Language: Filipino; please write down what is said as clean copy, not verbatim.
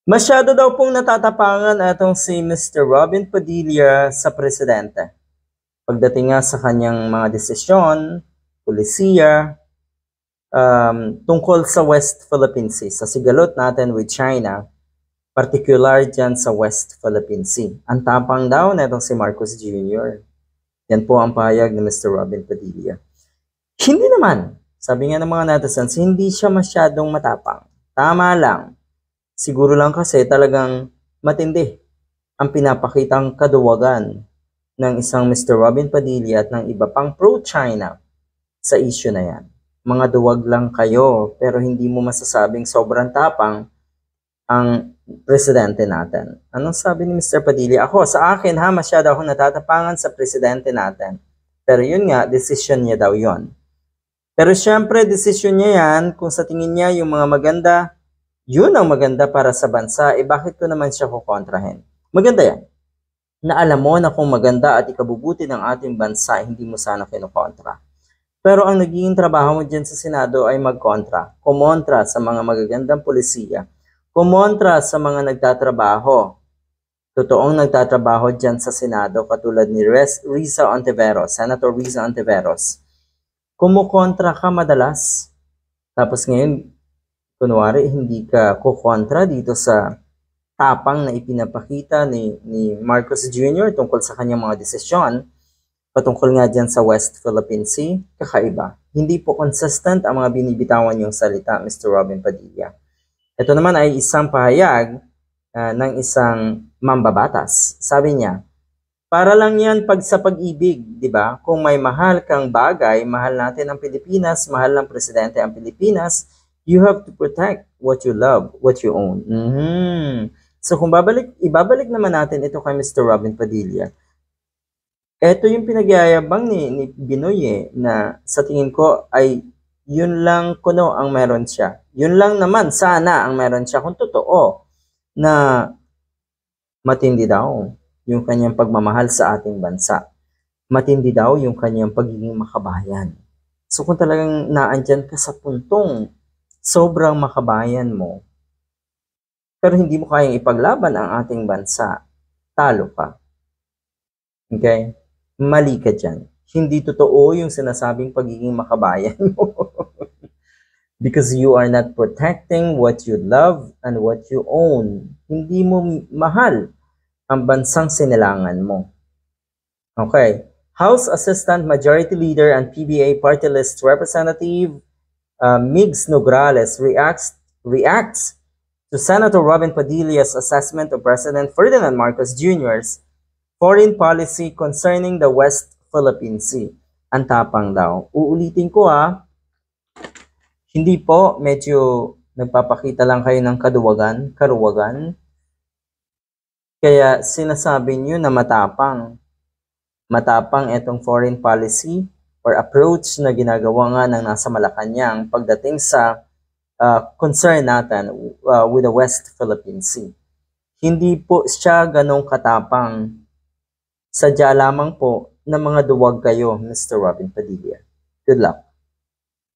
Masyado daw pong natatapangan itong si Mr. Robin Padilla sa presidente. Pagdating nga sa kanyang mga desisyon, polisiya, tungkol sa West Philippine Sea, sa sigalot natin with China, particular dyan sa West Philippine Sea. Ang tapang daw na itong si Marcos Jr. Yan po ang pahayag ni Mr. Robin Padilla. Hindi naman, sabi nga ng mga netizens, hindi siya masyadong matapang. Tama lang. Siguro lang kasi talagang matindi ang pinapakitang kaduwagan ng isang Mr. Robin Padilla at ng iba pang pro-China sa issue na yan. Mga duwag lang kayo pero hindi mo masasabing sobrang tapang ang presidente natin. Anong sabi ni Mr. Padilla? Sa akin masyado akong natatapangan sa presidente natin. Pero yun nga, decision niya daw yun. Pero syempre, decision niya yan kung sa tingin niya yung mga maganda, yun ang maganda para sa bansa, bakit ko naman siya kukontrahin? Maganda yan. Na alam mo na kung maganda at ikabubuti ng ating bansa, hindi mo sana kinukontra. Pero ang nagiging trabaho mo dyan sa Senado ay magkontra. Kumontra sa mga magagandang polisiya. Kumontra sa mga nagtatrabaho. Totoong nagtatrabaho dyan sa Senado katulad ni Riza Ontiveros, Senator Riza Ontiveros. Kumukontra ka madalas. Tapos ngayon, kunwari, hindi ka kukontra dito sa tapang na ipinapakita ni Marcos Jr. tungkol sa kanyang mga desisyon, patungkol nga dyan sa West Philippine Sea, kakaiba. Hindi po consistent ang mga binibitawan yung salita, Mr. Robin Padilla. Ito naman ay isang pahayag ng isang mambabatas. Sabi niya, para lang yan sa pag-ibig, di ba? Kung may mahal kang bagay, mahal natin ang Pilipinas, mahal ng presidente ang Pilipinas, you have to protect what you love, what you own. So kung ibabalik naman natin ito kay Mr. Robin Padilla. Ito yung pinagyayabang ni Binoy na sa tingin ko ay yun lang kuno ang meron siya. Yun lang naman sana ang meron siya kung totoo na matindi daw yung kanyang pagmamahal sa ating bansa. Matindi daw yung kanyang pagiging makabayan. So kung talagang naandyan ka sa puntong sobrang makabayan mo, pero hindi mo kayang ipaglaban ang ating bansa, talo ka. Okay? Mali ka dyan. Hindi totoo yung sinasabing pagiging makabayan mo. Because you are not protecting what you love and what you own. Hindi mo mahal ang bansang sinilangan mo. Okay. House Assistant Majority Leader and PBA Party List Representative Migs Nograles reacts to Senator Robin Padilla's assessment of President Ferdinand Marcos Jr.'s foreign policy concerning the West Philippine Sea. Ang tapang daw. Uulitin ko hindi po, medyo nagpapakita lang kayo ng karuwagan. Kaya sinasabi nyo na matapang. Matapang itong foreign policy or approach na ginagawa nga ng nasa Malacanang pagdating sa concern natin with the West Philippine Sea. Hindi po siya ganong katapang. Sadya lamang po na mga duwag kayo, Mr. Robin Padilla. Good luck.